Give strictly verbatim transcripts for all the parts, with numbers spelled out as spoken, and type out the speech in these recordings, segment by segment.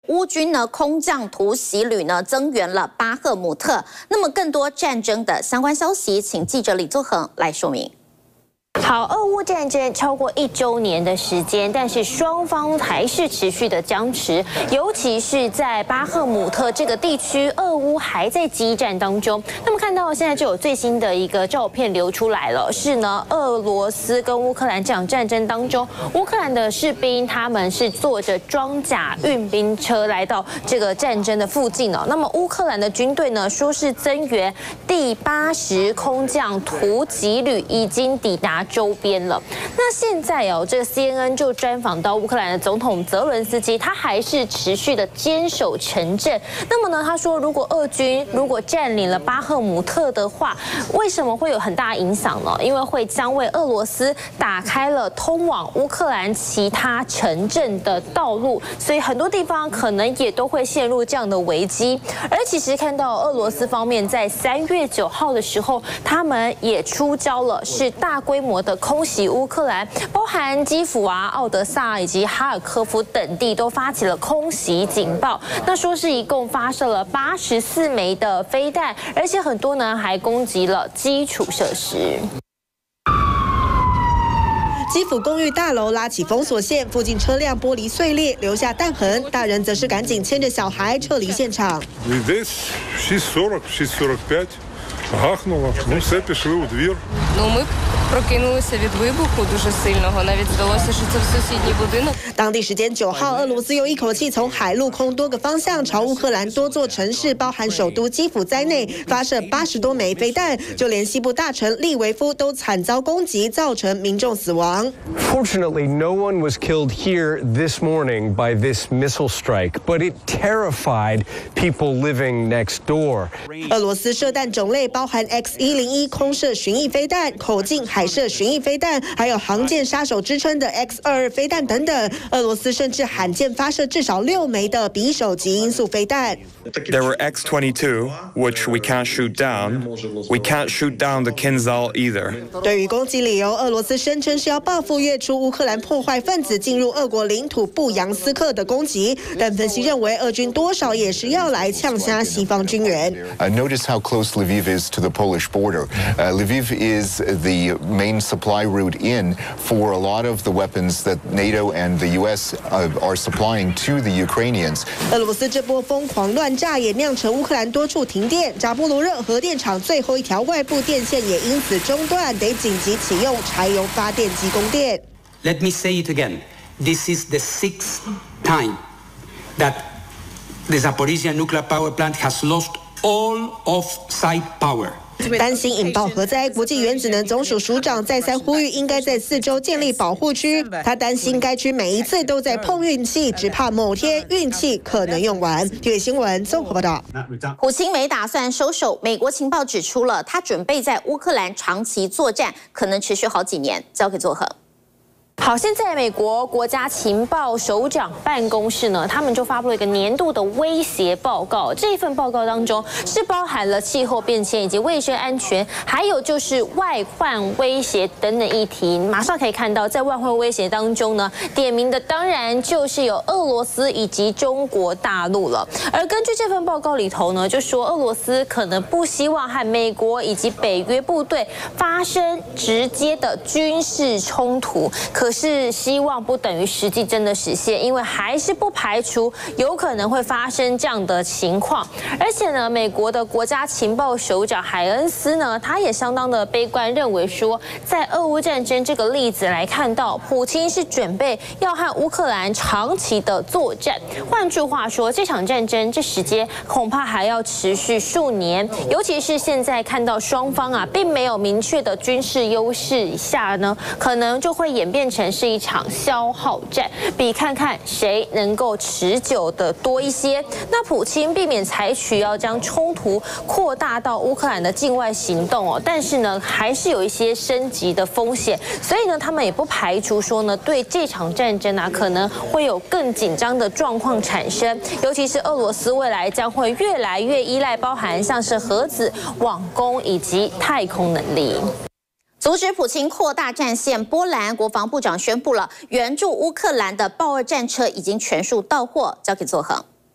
乌军呢空降突袭旅呢增援了巴赫姆特。那么更多战争的相关消息，请记者李作恒来说明。 好，俄乌战争超过一周年的时间，但是双方还是持续的僵持，尤其是在巴赫姆特这个地区，俄乌还在激战当中。那么看到现在就有最新的一个照片流出来了，是呢，俄罗斯跟乌克兰这场战争当中，乌克兰的士兵他们是坐着装甲运兵车来到这个战争的附近哦。那么乌克兰的军队呢，说是增援第八十空降突击旅已经抵达 周边了。那现在哦，这个 C N N 就专访到乌克兰的总统泽伦斯基，他还是持续的坚守城镇。那么呢，他说，如果俄军如果占领了巴赫姆特的话，为什么会有很大影响呢？因为会将为俄罗斯打开了通往乌克兰其他城镇的道路，所以很多地方可能也都会陷入这样的危机。而其实看到俄罗斯方面在三月九号的时候，他们也出招了，是大规模 的空袭乌克兰，包含基辅啊、奥德萨以及哈尔科夫等地都发起了空袭警报。那说是一共发射了八十四枚的飞弹，而且很多呢还攻击了基础设施。 基辅公寓大楼拉起封锁线，附近车辆玻璃碎裂，留下弹痕。大人则是赶紧牵着小孩撤离现场。 Гахнула, ну все, пішли у двір. Ну, ми прокинулися від вибуху дуже сильного. Навіть здалося, що це в сусідній будинок. 当地时间九号，俄罗斯又一口气从海陆空多个方向朝乌克兰多座城市，包含首都基辅在内，发射八十多枚飞弹，就连西部大城利维夫都惨遭攻击，造成民众死亡。 Fortunately, no one was killed here this morning by this missile strike, but it terrified people living next door. 俄罗斯射弹种类 包含 X 一零一空射巡弋飞弹、口径海射巡弋飞弹，还有航舰杀手之称的 X 二二飞弹等等。俄罗斯甚至罕见发射至少六枚的匕首级音速飞弹。 There were X twenty-two, which we can't shoot down. We can't shoot down the Kinzhal either. 对于攻击理由，俄罗斯声称是要报复月初乌克兰破坏分子进入俄国领土布扬斯克的攻击，但分析认为，俄军多少也是要来呛瞎西方军援。 Uh, notice how close Lviv is to the Polish border. Uh, Lviv is the main supply route in for a lot of the weapons that NATO and the U S uh, are supplying to the Ukrainians. 俄罗斯这波疯狂乱炸也酿成乌克兰多处停电，扎波罗热核电厂最后一条外部电线也因此中断，得紧急启用柴油发电机供电。 Let me say it again. This is the sixth time that the Zaporizhia nuclear power plant has lost all off-site power. 担心引爆核灾，国际原子能总署署长再三呼吁，应该在四周建立保护区。他担心该区每一次都在碰运气，只怕某天运气可能用完。体育新闻综合报道。 普京没打算收手，美国情报指出了他准备在乌克兰长期作战，可能持续好几年。交给作恒。 好，现在美国国家情报首长办公室呢，他们就发布了一个年度的威胁报告。这份报告当中是包含了气候变迁以及卫生安全，还有就是外患威胁等等议题。马上可以看到，在外患威胁当中呢，点名的当然就是有俄罗斯以及中国大陆了。而根据这份报告里头呢，就说俄罗斯可能不希望和美国以及北约部队发生直接的军事冲突，可 可是希望不等于实际真的实现，因为还是不排除有可能会发生这样的情况。而且呢，美国的国家情报首长海恩斯呢，他也相当的悲观，认为说，在俄乌战争这个例子来看到，普京是准备要和乌克兰长期的作战。换句话说，这场战争这时间恐怕还要持续数年，尤其是现在看到双方啊，并没有明确的军事优势下呢，可能就会演变成 是一场消耗战，比看看谁能够持久的多一些。那普京避免采取要将冲突扩大到乌克兰的境外行动哦，但是呢，还是有一些升级的风险，所以呢，他们也不排除说呢，对这场战争啊，可能会有更紧张的状况产生，尤其是俄罗斯未来将会越来越依赖包含像是核子、网攻以及太空能力。 阻止普京扩大战线，波兰国防部长宣布了，援助乌克兰的豹二战车已经全数到货。交给作恒。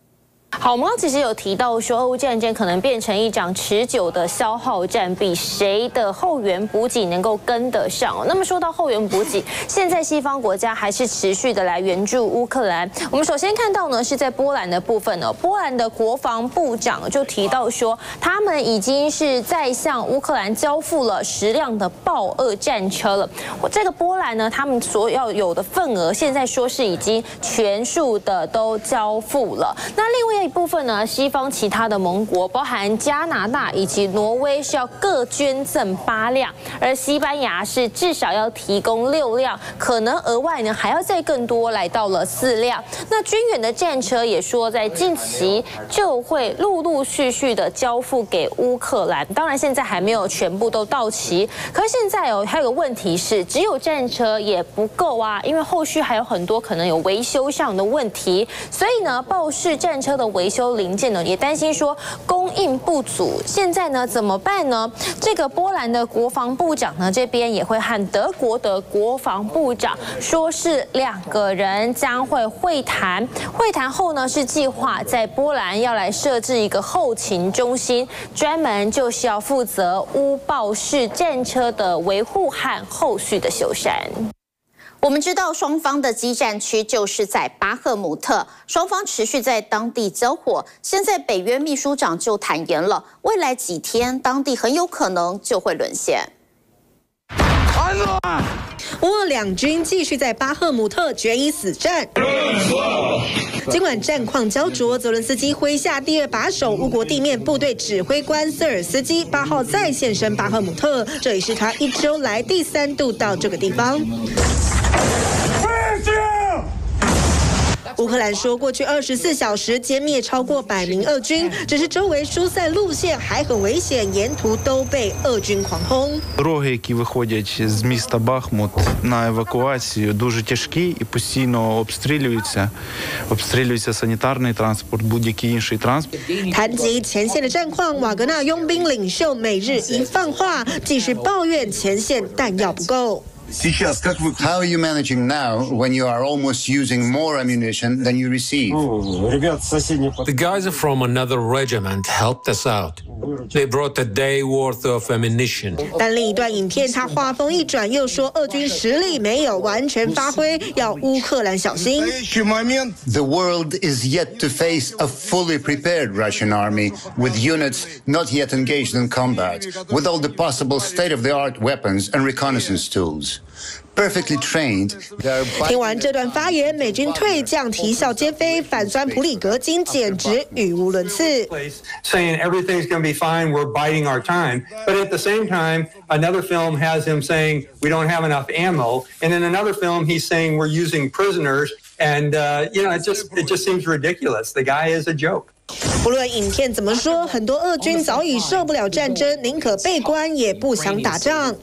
好，我们刚其实有提到说，俄乌战争可能变成一场持久的消耗战，比谁的后援补给能够跟得上哦。那么说到后援补给，现在西方国家还是持续的来援助乌克兰。我们首先看到呢，是在波兰的部分呢，波兰的国防部长就提到说，他们已经是在向乌克兰交付了十辆的豹二战车了。这个波兰呢，他们所要有的份额，现在说是已经全数的都交付了。那另外一部分呢，西方其他的盟国，包含加拿大以及挪威，是要各捐赠八辆，而西班牙是至少要提供六辆，可能额外呢还要再更多，来到了四辆。那军援的战车也说，在近期就会陆陆续续的交付给乌克兰。当然，现在还没有全部都到齐，可是现在哦，还有个问题是，只有战车也不够啊，因为后续还有很多可能有维修上的问题，所以呢，豹式战车的维修零件呢，也担心说供应不足。现在呢，怎么办呢？这个波兰的国防部长呢，这边也会和德国的国防部长说是两个人将会会谈。会谈后呢，是计划在波兰要来设置一个后勤中心，专门就是要负责乌豹式战车的维护和后续的修缮。 我们知道双方的激战区就是在巴赫姆特，双方持续在当地交火。现在北约秘书长就坦言了，未来几天当地很有可能就会沦陷。 乌俄两军继续在巴赫姆特决一死战。尽管战况焦灼，泽伦斯基麾下第二把手乌国地面部队指挥官瑟尔斯基八号再现身巴赫姆特，这也是他一周来第三度到这个地方。乌克兰说，过去二十四小时歼灭超过百名俄军，只是周围疏散路线还很危险，沿途都被俄军狂轰。 Дороги, які виходять з міста Бахмут на евакуацію, дуже тяжкі і постійно обстрілюються. Обстрілюється санітарний транспорт, будь-який інший транспорт. 谈及前线的战况，瓦格纳佣兵领袖每日一放话，继续抱怨前线弹药不够。 How are you managing now when you are almost using more ammunition than you receive? The guys from another regiment helped us out. They brought a day worth of ammunition. 但另一段影片，他话锋一转，又说俄军实力没有完全发挥，要乌克兰小心。 The world is yet to face a fully prepared Russian army with units not yet engaged in combat, with all the possible state-of-the-art weapons and reconnaissance tools. Perfectly trained. 听完这段发言，美军退将啼笑皆非，反酸普里格金简直语无伦次。 Saying everything's going to be fine, we're biding our time, but at the same time, another film has him saying we don't have enough ammo, and in another film he's saying we're using prisoners, and uh, you know it just it just seems ridiculous. The guy is a joke. 不论影片怎么说，很多俄军早已受不了战争，宁可被关也不想打仗。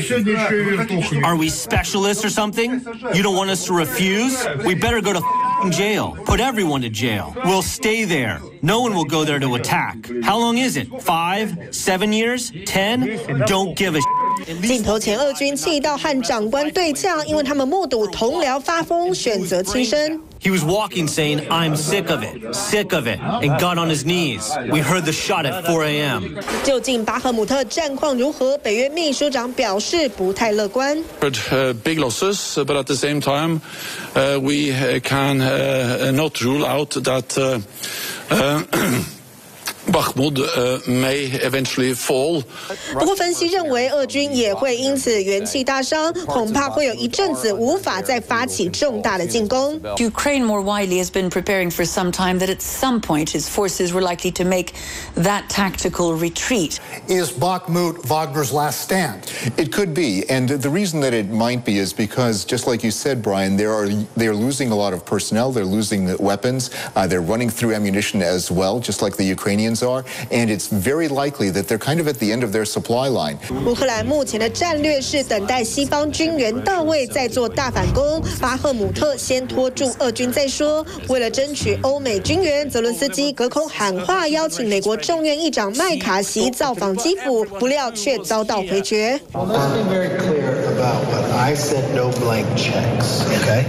Are we specialists or something? You don't want us to refuse? We better go to jail. Put everyone to jail. We'll stay there. No one will go there to attack. How long is it? Five? Seven years? Ten? Don't give a 镜头前，俄军气到和长官对呛，因为他们目睹同僚发疯，选择轻生。 He was walking saying, I'm sick of it, sick of it, and got on his knees. We heard the shot at four a m 究竟巴赫姆特战况如何？北约秘书长表示不太乐观。 Uh, big losses, but at the same time, uh, we can uh, not rule out that uh, uh, Bakhmut uh, may eventually fall. 不过，分析认为，俄军也会因此元气大伤，恐怕会有一阵子无法再发起重大的进攻。 Ukraine more widely has been preparing for some time that at some point its forces were likely to make that tactical retreat. Is Bakhmut Wagner's last stand? It could be, and the reason that it might be is because, just like you said, Brian, there are they are losing a lot of personnel, they're losing the weapons, uh, they're running through ammunition as well, just like the Ukrainians are, and it's very likely that they're kind of at the end of their supply line. 乌克兰目前的战略是等待西方军援到位再做大反攻，巴赫姆特先拖住俄军再说。为了争取欧美军援，泽伦斯基隔空喊话邀请美国众院议长麦卡锡造访基辅，不料却遭到回绝。 Let's be very clear about what I said. No blank checks. Okay.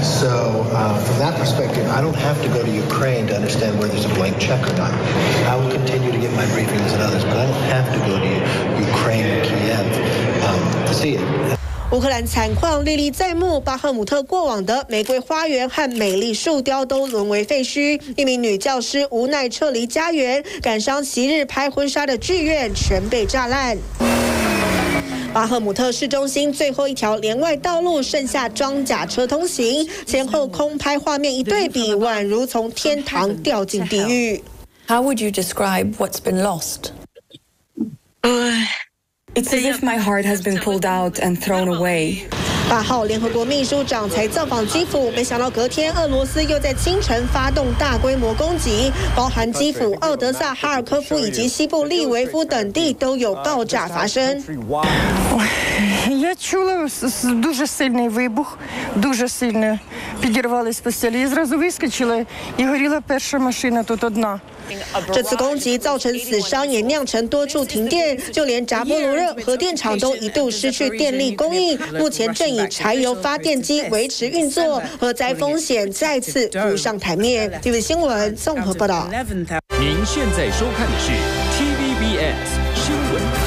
So uh, from that perspective, I don't have to go to Ukraine to understand where there's a blank check or not. I will continue to get my briefings and others, but I don't have to go to Ukraine or Kiev um, to see it. 乌克兰惨况历历在目，巴赫姆特过往的玫瑰花园和美丽树雕都沦为废墟。一名女教师无奈撤离家园，赶上昔日拍婚纱的剧院全被炸烂。巴赫姆特市中心最后一条连外道路剩下装甲车通行，前后空拍画面一对比，宛如从天堂掉进地狱。 How would you describe what's been lost? It's as if my heart has been pulled out and thrown away. 八号，联合国秘书长才造访基辅，没想到隔天俄罗斯又在清晨发动大规模攻击，包含基辅、奥德萨、哈尔科夫以及西部利维夫等地都有爆炸发生。 Я чула дуже сильний вибух, дуже сильно підірвались постелі. Я зразу вискочила і горіла перша машина тут одна. 这次攻击造成死伤，也酿成多处停电，就连扎波罗热核电厂都一度失去电力供应。目前正以柴油发电机维持运作，核灾风险再次浮上台面。T V B 新闻综合报道。 您现在收看的是 T V B S 新闻。